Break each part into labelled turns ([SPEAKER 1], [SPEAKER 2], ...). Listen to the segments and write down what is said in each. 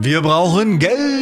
[SPEAKER 1] Wir brauchen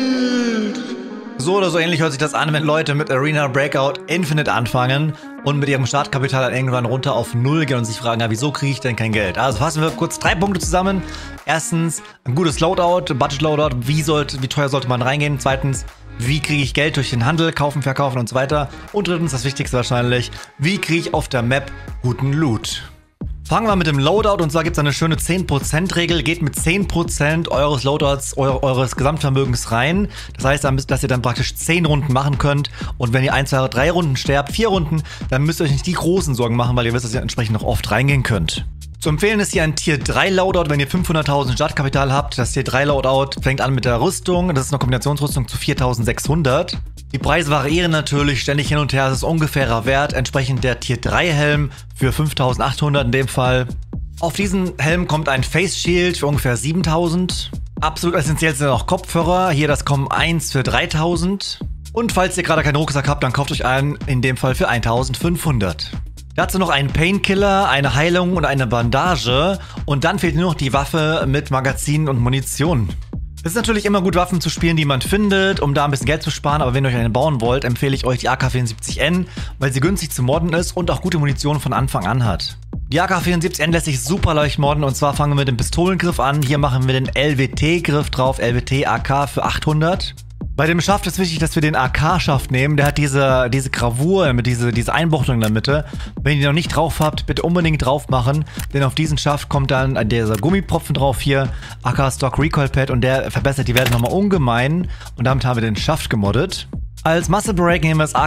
[SPEAKER 1] Geld! So oder so ähnlich hört sich das an, wenn Leute mit Arena Breakout Infinite anfangen und mit ihrem Startkapital dann irgendwann runter auf 0 gehen und sich fragen, ja, wieso kriege ich denn kein Geld? Also fassen wir kurz 3 Punkte zusammen. Erstens, ein gutes Loadout, Budget Loadout, wie teuer sollte man reingehen? Zweitens, wie kriege ich Geld durch den Handel, kaufen, verkaufen und so weiter? Und drittens, das Wichtigste wahrscheinlich, wie kriege ich auf der Map guten Loot? Fangen wir mit dem Loadout, und zwar gibt es eine schöne 10%-Regel. Geht mit 10% eures Loadouts, eures Gesamtvermögens rein. Das heißt, dass ihr dann praktisch 10 Runden machen könnt. Und wenn ihr 1, 2, 3 Runden sterbt, 4 Runden, dann müsst ihr euch nicht die großen Sorgen machen, weil ihr wisst, dass ihr entsprechend noch oft reingehen könnt. Zu empfehlen ist hier ein Tier 3 Loadout, wenn ihr 500.000 Startkapital habt. Das Tier 3 Loadout fängt an mit der Rüstung. Das ist eine Kombinationsrüstung zu 4.600. Die Preise variieren natürlich ständig hin und her. Das ist ungefährer Wert. Entsprechend der Tier 3 Helm für 5.800 in dem Fall. Auf diesen Helm kommt ein Face Shield für ungefähr 7.000. Absolut essentiell sind auch Kopfhörer. Hier das Com 1 für 3.000. Und falls ihr gerade keinen Rucksack habt, dann kauft euch einen in dem Fall für 1.500. Dazu noch ein Painkiller, eine Heilung und eine Bandage. Und dann fehlt nur noch die Waffe mit Magazinen und Munition. Es ist natürlich immer gut, Waffen zu spielen, die man findet, um da ein bisschen Geld zu sparen. Aber wenn ihr euch eine bauen wollt, empfehle ich euch die AK-74N, weil sie günstig zu modden ist und auch gute Munition von Anfang an hat. Die AK-74N lässt sich super leicht modden, und zwar fangen wir mit dem Pistolengriff an. Hier machen wir den LWT-Griff drauf, LWT AK für 800. Bei dem Schaft ist wichtig, dass wir den AK-Schaft nehmen. Der hat diese Gravur mit diese Einbuchtung in der Mitte. Wenn ihr die noch nicht drauf habt, bitte unbedingt drauf machen. Denn auf diesen Schaft kommt dann dieser Gummipropfen drauf hier. AK Stock Recoil Pad, und der verbessert die Werte nochmal ungemein. Und damit haben wir den Schaft gemoddet. Als Muscle Break nehmen wir das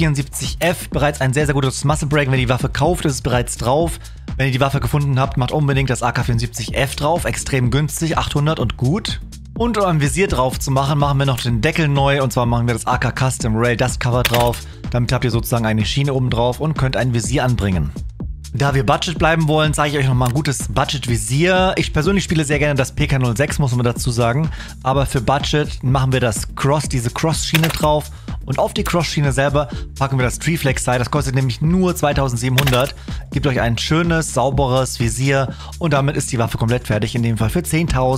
[SPEAKER 1] AK-74F. Bereits ein sehr, sehr gutes Muscle Break. Wenn ihr die Waffe kauft, ist es bereits drauf. Wenn ihr die Waffe gefunden habt, macht unbedingt das AK-74F drauf. Extrem günstig, 800 und gut. Und um ein Visier drauf zu machen, machen wir noch den Deckel neu, und zwar machen wir das AK Custom Rail Dust Cover drauf. Damit habt ihr sozusagen eine Schiene oben drauf und könnt ein Visier anbringen. Da wir Budget bleiben wollen, zeige ich euch nochmal ein gutes Budget-Visier. Ich persönlich spiele sehr gerne das PK06, muss man dazu sagen. Aber für Budget machen wir diese Cross-Schiene drauf. Und auf die Cross-Schiene selber packen wir das Treeflex-Sight. Das kostet nämlich nur 2.700. Gebt euch ein schönes, sauberes Visier. Und damit ist die Waffe komplett fertig. In dem Fall für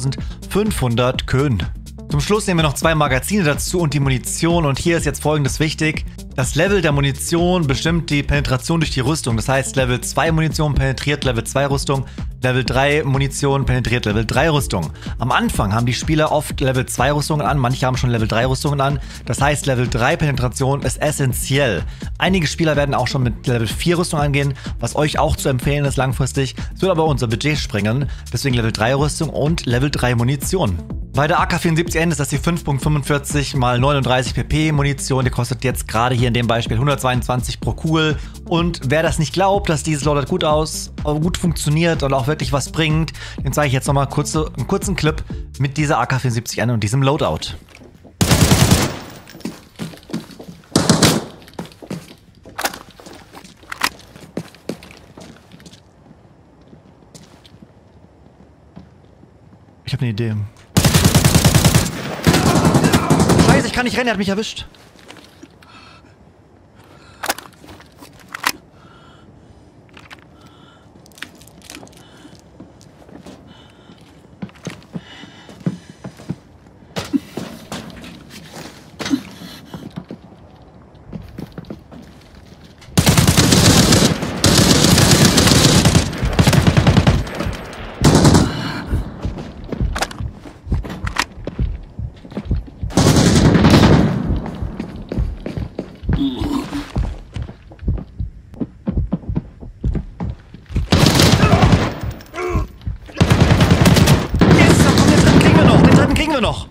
[SPEAKER 1] 10.500 Kön. Zum Schluss nehmen wir noch 2 Magazine dazu und die Munition. Und hier ist jetzt Folgendes wichtig. Das Level der Munition bestimmt die Penetration durch die Rüstung. Das heißt, Level 2 Munition penetriert Level 2 Rüstung. Level 3 Munition penetriert Level 3 Rüstung. Am Anfang haben die Spieler oft Level 2 Rüstungen an, manche haben schon Level 3 Rüstungen an. Das heißt, Level 3 Penetration ist essentiell. Einige Spieler werden auch schon mit Level 4 Rüstung angehen, was euch auch zu empfehlen ist langfristig. Es wird aber unser Budget sprengen, deswegen Level 3 Rüstung und Level 3 Munition. Bei der AK-74N ist das die 5.45 x 39 pp Munition. Die kostet jetzt gerade hier in dem Beispiel 122 pro Kugel. Und wer das nicht glaubt, dass dieses Loadout gut funktioniert und auch wirklich was bringt, den zeige ich jetzt nochmal einen kurzen Clip mit dieser AK-74N und diesem Loadout. Ich habe eine Idee. Scheiße, ich kann nicht rennen, er hat mich erwischt. Noch.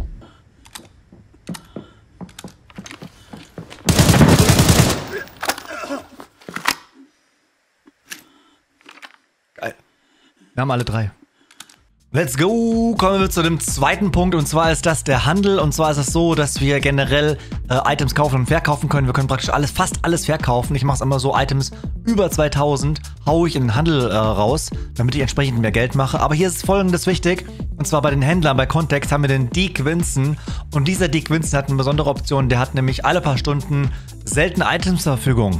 [SPEAKER 1] Geil. Wir haben alle 3. Let's go! Kommen wir zu dem zweiten Punkt, und zwar ist das der Handel. Und zwar ist es so, dass wir generell Items kaufen und verkaufen können. Wir können praktisch fast alles verkaufen. Ich mache es immer so, Items über 2000 haue ich in den Handel raus, damit ich entsprechend mehr Geld mache. Aber hier ist Folgendes wichtig, und zwar bei den Händlern, bei Context haben wir den Deke Vincent. Und dieser Deke Vincent hat eine besondere Option, der hat nämlich alle paar Stunden seltene Items zur Verfügung.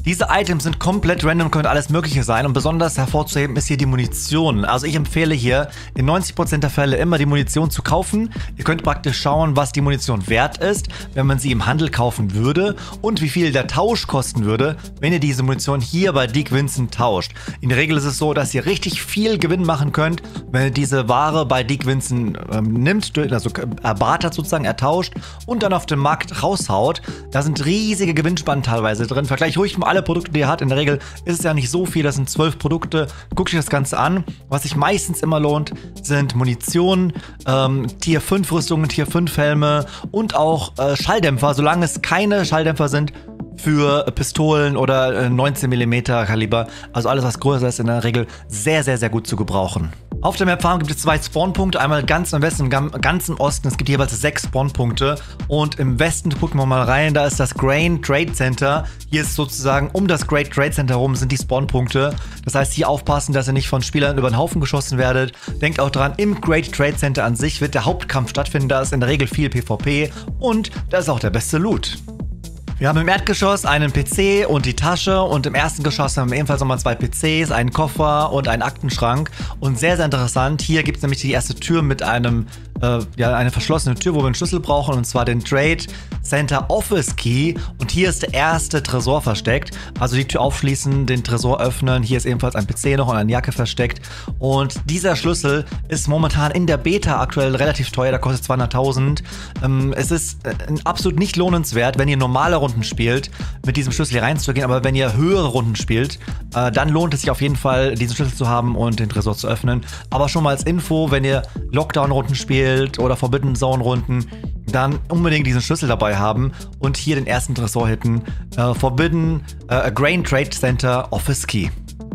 [SPEAKER 1] Diese Items sind komplett random, können alles mögliche sein und besonders hervorzuheben ist hier die Munition. Also ich empfehle hier in 90% der Fälle immer die Munition zu kaufen. Ihr könnt praktisch schauen, was die Munition wert ist, wenn man sie im Handel kaufen würde und wie viel der Tausch kosten würde, wenn ihr diese Munition hier bei Deke Vincent tauscht. In der Regel ist es so, dass ihr richtig viel Gewinn machen könnt, wenn ihr diese Ware bei Deke Vincent nimmt, also erbartert sozusagen, ertauscht und dann auf dem Markt raushaut. Da sind riesige Gewinnspannen teilweise drin. Vergleich ruhig mal alle Produkte, die ihr habt. In der Regel ist es ja nicht so viel, das sind 12 Produkte. Guckt euch das Ganze an. Was sich meistens immer lohnt, sind Munition, Tier 5 Rüstungen, Tier 5 Helme und auch Schalldämpfer, solange es keine Schalldämpfer sind für Pistolen oder 19 mm Kaliber. Also alles, was größer ist, in der Regel sehr, sehr, sehr gut zu gebrauchen. Auf der Map Farm gibt es 2 Spawnpunkte, einmal ganz im Westen und ganz im Osten. Es gibt jeweils 6 Spawnpunkte und im Westen gucken wir mal rein, da ist das Grain Trade Center. Hier ist sozusagen um das Great Trade Center herum sind die Spawnpunkte. Das heißt, hier aufpassen, dass ihr nicht von Spielern über den Haufen geschossen werdet. Denkt auch dran, im Great Trade Center an sich wird der Hauptkampf stattfinden, da ist in der Regel viel PvP und da ist auch der beste Loot. Wir haben im Erdgeschoss einen PC und die Tasche und im ersten Geschoss haben wir ebenfalls nochmal 2 PCs, einen Koffer und einen Aktenschrank. Und sehr, sehr interessant, hier gibt es nämlich die erste Tür mit eine verschlossene Tür, wo wir einen Schlüssel brauchen, und zwar den Trade Center Office Key. Und hier ist der erste Tresor versteckt. Also die Tür aufschließen, den Tresor öffnen. Hier ist ebenfalls ein PC noch und eine Jacke versteckt. Und dieser Schlüssel ist momentan in der Beta aktuell relativ teuer, der kostet 200.000. Es ist absolut nicht lohnenswert, wenn ihr normale Runden spielt, mit diesem Schlüssel hier reinzugehen. Aber wenn ihr höhere Runden spielt, dann lohnt es sich auf jeden Fall, diesen Schlüssel zu haben und den Tresor zu öffnen. Aber schon mal als Info, wenn ihr Lockdown-Runden spielt oder Forbidden Zone-Runden, dann unbedingt diesen Schlüssel dabei haben und hier den ersten Tresor hitten. Forbidden Grain Trade Center Office Key.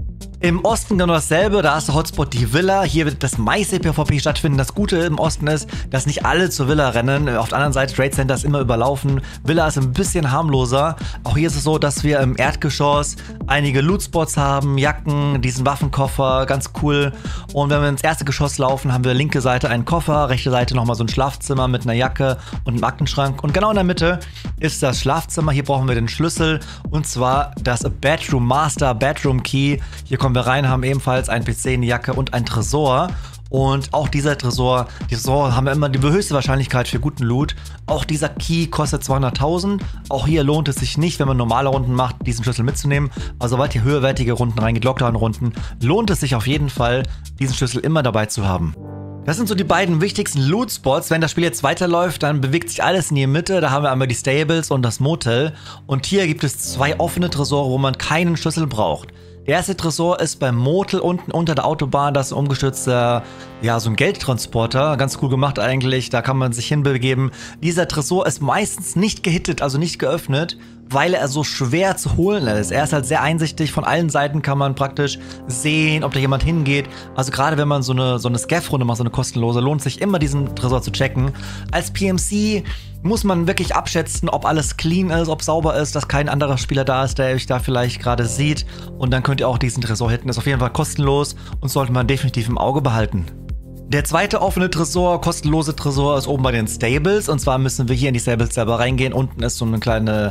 [SPEAKER 1] Im Osten genau dasselbe, da ist der Hotspot die Villa. Hier wird das meiste PvP stattfinden. Das Gute im Osten ist, dass nicht alle zur Villa rennen. Auf der anderen Seite Trade Center ist immer überlaufen. Villa ist ein bisschen harmloser. Auch hier ist es so, dass wir im Erdgeschoss einige Loot-Spots haben, Jacken, diesen Waffenkoffer, ganz cool. Und wenn wir ins erste Geschoss laufen, haben wir linke Seite einen Koffer, rechte Seite nochmal so ein Schlafzimmer mit einer Jacke und einem Aktenschrank. Und genau in der Mitte ist das Schlafzimmer. Hier brauchen wir den Schlüssel und zwar das Bedroom Master Bedroom Key. Hier kommen wir rein, haben ebenfalls einen PC, eine Jacke und einen Tresor. Und auch dieser Tresor haben wir immer die höchste Wahrscheinlichkeit für guten Loot. Auch dieser Key kostet 200.000. Auch hier lohnt es sich nicht, wenn man normale Runden macht, diesen Schlüssel mitzunehmen. Also sobald ihr höherwertige Runden reingeht, Lockdown-Runden, lohnt es sich auf jeden Fall, diesen Schlüssel immer dabei zu haben. Das sind so die beiden wichtigsten Loot-Spots. Wenn das Spiel jetzt weiterläuft, dann bewegt sich alles in die Mitte. Da haben wir einmal die Stables und das Motel. Und hier gibt es 2 offene Tresore, wo man keinen Schlüssel braucht. Der erste Tresor ist beim Motel unten unter der Autobahn. Das ist ein umgestürzter, so ein Geldtransporter. Ganz cool gemacht eigentlich. Da kann man sich hinbegeben. Dieser Tresor ist meistens nicht gehittet, also nicht geöffnet, weil er so schwer zu holen ist. Er ist halt sehr einsichtig. Von allen Seiten kann man praktisch sehen, ob da jemand hingeht. Also gerade wenn man so eine Scav-Runde macht, so eine kostenlose, lohnt sich immer, diesen Tresor zu checken. Als PMC muss man wirklich abschätzen, ob alles clean ist, ob sauber ist, dass kein anderer Spieler da ist, der euch da vielleicht gerade sieht. Und dann könnt ihr auch diesen Tresor hitten. Ist auf jeden Fall kostenlos und sollte man definitiv im Auge behalten. Der zweite offene Tresor, kostenlose Tresor, ist oben bei den Stables. Und zwar müssen wir hier in die Stables selber reingehen. Unten ist so eine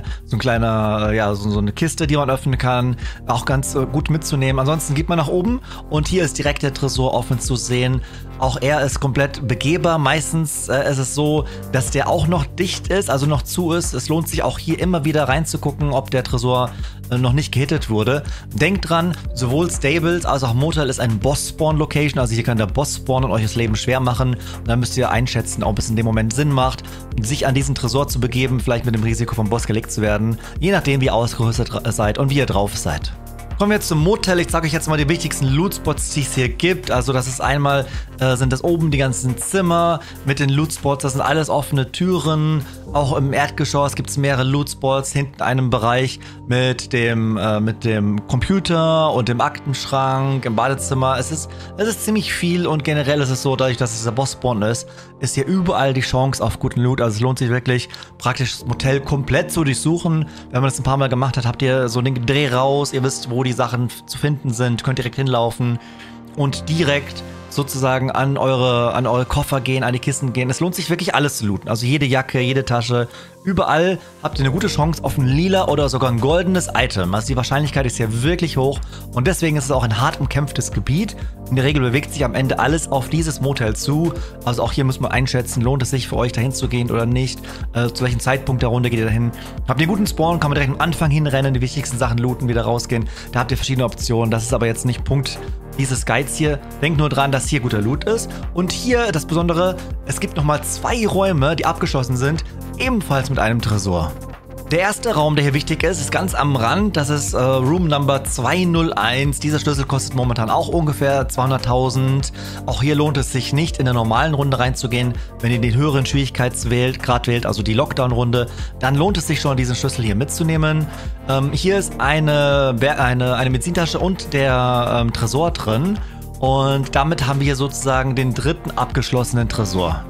[SPEAKER 1] Kiste, die man öffnen kann. Auch ganz gut mitzunehmen. Ansonsten geht man nach oben und hier ist direkt der Tresor offen zu sehen. Auch er ist komplett begehbar. Meistens ist es so, dass der auch noch dicht ist, also noch zu ist. Es lohnt sich auch hier immer wieder reinzugucken, ob der Tresor noch nicht gehittet wurde. Denkt dran, sowohl Stables als auch Motel ist ein Boss-Spawn-Location. Also hier kann der Boss spawnen und euch das Leben schwer machen. Und dann müsst ihr einschätzen, ob es in dem Moment Sinn macht, sich an diesen Tresor zu begeben, vielleicht mit dem Risiko vom Boss gelegt zu werden. Je nachdem, wie ausgerüstet seid und wie ihr drauf seid. Kommen wir jetzt zum Motel. Ich sage euch jetzt mal die wichtigsten Loot-Spots, die es hier gibt. Also das ist einmal, sind das oben die ganzen Zimmer mit den Loot-Spots. Das sind alles offene Türen. Auch im Erdgeschoss gibt es mehrere Loot-Spots. Hinten einem Bereich mit dem Computer und dem Aktenschrank, im Badezimmer. Es ist ziemlich viel und generell ist es so, dadurch, dass es der Boss-Spawn ist hier überall die Chance auf guten Loot. Also es lohnt sich wirklich, praktisch das Motel komplett zu durchsuchen. Wenn man das ein paar Mal gemacht hat, habt ihr so den Dreh raus. Ihr wisst, wo die Sachen zu finden sind, könnt direkt hinlaufen und direkt sozusagen an eure Koffer gehen, an die Kisten gehen. Es lohnt sich wirklich alles zu looten. Also jede Jacke, jede Tasche, überall habt ihr eine gute Chance auf ein lila oder sogar ein goldenes Item. Also die Wahrscheinlichkeit ist hier wirklich hoch und deswegen ist es auch ein hart umkämpftes Gebiet. In der Regel bewegt sich am Ende alles auf dieses Motel zu. Also auch hier muss man einschätzen, lohnt es sich für euch dahin zu gehen oder nicht. Zu welchem Zeitpunkt der Runde geht ihr dahin. Habt ihr einen guten Spawn, kann man direkt am Anfang hinrennen, die wichtigsten Sachen looten, wieder rausgehen. Da habt ihr verschiedene Optionen. Das ist aber jetzt nicht Punkt dieses Guides hier. Denkt nur dran, dass hier guter Loot ist. Und hier das Besondere, es gibt nochmal 2 Räume, die abgeschlossen sind, ebenfalls mit einem Tresor. Der erste Raum, der hier wichtig ist, ist ganz am Rand. Das ist Room Number 201. Dieser Schlüssel kostet momentan auch ungefähr 200.000. Auch hier lohnt es sich nicht, in der normalen Runde reinzugehen. Wenn ihr den höheren Schwierigkeitsgrad wählt, also die Lockdown-Runde, dann lohnt es sich schon, diesen Schlüssel hier mitzunehmen. Hier ist eine Medizintasche und der Tresor drin. Und damit haben wir hier sozusagen den dritten abgeschlossenen Tresor.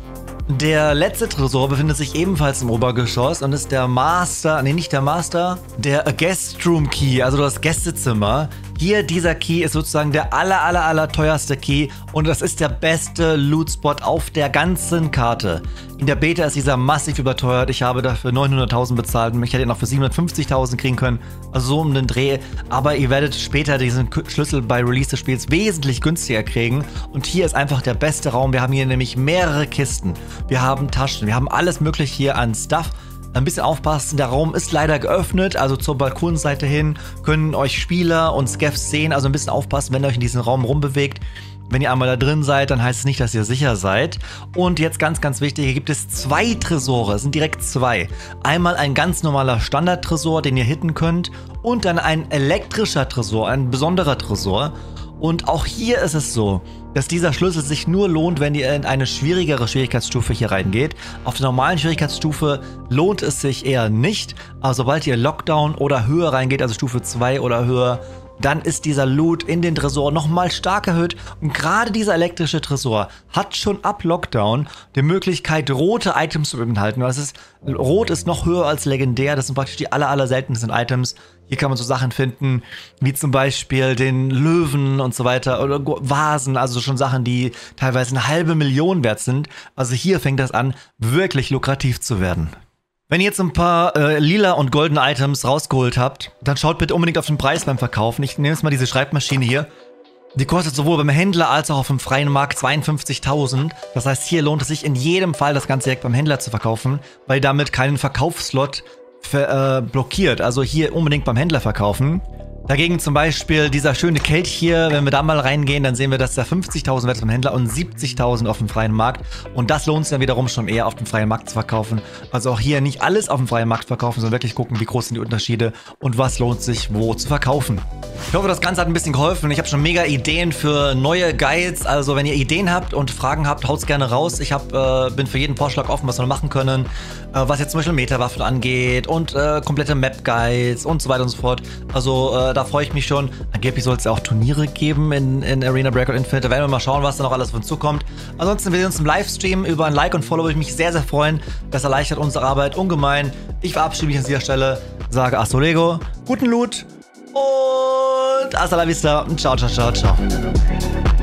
[SPEAKER 1] Der letzte Tresor befindet sich ebenfalls im Obergeschoss und ist der Master, nee, nicht der Master, der Guest Room Key, also das Gästezimmer. Hier, dieser Key ist sozusagen der aller teuerste Key und das ist der beste Loot-Spot auf der ganzen Karte. In der Beta ist dieser massiv überteuert. Ich habe dafür 900.000 bezahlt und ich hätte ihn auch für 750.000 kriegen können, also so um den Dreh. Aber ihr werdet später diesen Schlüssel bei Release des Spiels wesentlich günstiger kriegen. Und hier ist einfach der beste Raum. Wir haben hier nämlich mehrere Kisten. Wir haben Taschen, wir haben alles mögliche hier an Stuff. Ein bisschen aufpassen, der Raum ist leider geöffnet, also zur Balkonseite hin können euch Spieler und Scavs sehen, also ein bisschen aufpassen, wenn ihr euch in diesem Raum rumbewegt. Wenn ihr einmal da drin seid, dann heißt es nicht, dass ihr sicher seid. Und jetzt ganz wichtig, hier gibt es 2 Tresore, es sind direkt 2. Einmal ein ganz normaler Standard-Tresor, den ihr hitten könnt und dann ein elektrischer Tresor, ein besonderer Tresor. Und auch hier ist es so, dass dieser Schlüssel sich nur lohnt, wenn ihr in eine schwierigere Schwierigkeitsstufe hier reingeht. Auf der normalen Schwierigkeitsstufe lohnt es sich eher nicht. Aber sobald ihr Lockdown oder höher reingeht, also Stufe 2 oder höher, dann ist dieser Loot in den Tresor nochmal stark erhöht. Und gerade dieser elektrische Tresor hat schon ab Lockdown die Möglichkeit, rote Items zu beinhalten. Rot ist noch höher als legendär. Das sind praktisch die aller seltensten Items. Hier kann man so Sachen finden, wie zum Beispiel den Löwen und so weiter oder Vasen, also schon Sachen, die teilweise 500.000 wert sind. Also hier fängt das an, wirklich lukrativ zu werden. Wenn ihr jetzt ein paar lila und goldene Items rausgeholt habt, dann schaut bitte unbedingt auf den Preis beim Verkaufen. Ich nehme jetzt mal diese Schreibmaschine hier. Die kostet sowohl beim Händler als auch auf dem freien Markt 52.000. Das heißt, hier lohnt es sich in jedem Fall, das Ganze direkt beim Händler zu verkaufen, weil ihr damit keinen Verkaufsslot blockiert. Also hier unbedingt beim Händler verkaufen. Dagegen zum Beispiel dieser schöne Kelch hier, wenn wir da mal reingehen, dann sehen wir, dass der 50.000 wert ist beim Händler und 70.000 auf dem freien Markt. Und das lohnt sich dann wiederum schon eher auf dem freien Markt zu verkaufen. Also auch hier nicht alles auf dem freien Markt verkaufen, sondern wirklich gucken, wie groß sind die Unterschiede und was lohnt sich wo zu verkaufen. Ich hoffe, das Ganze hat ein bisschen geholfen. Ich habe schon mega Ideen für neue Guides. Also wenn ihr Ideen habt und Fragen habt, haut's gerne raus. Ich bin für jeden Vorschlag offen, was wir machen können. Was jetzt zum Beispiel Meta-Waffen angeht und komplette Map-Guides und so weiter und so fort. Also da freue ich mich schon. Angeblich soll es ja auch Turniere geben in Arena Breakout Infinite. Da werden wir mal schauen, was da noch alles auf uns zukommt. Ansonsten, wir sehen uns im Livestream. Über ein Like und Follow würde ich mich sehr freuen. Das erleichtert unsere Arbeit ungemein. Ich verabschiede mich an dieser Stelle, sage Hasta Lego, guten Loot und hasta la vista. Ciao.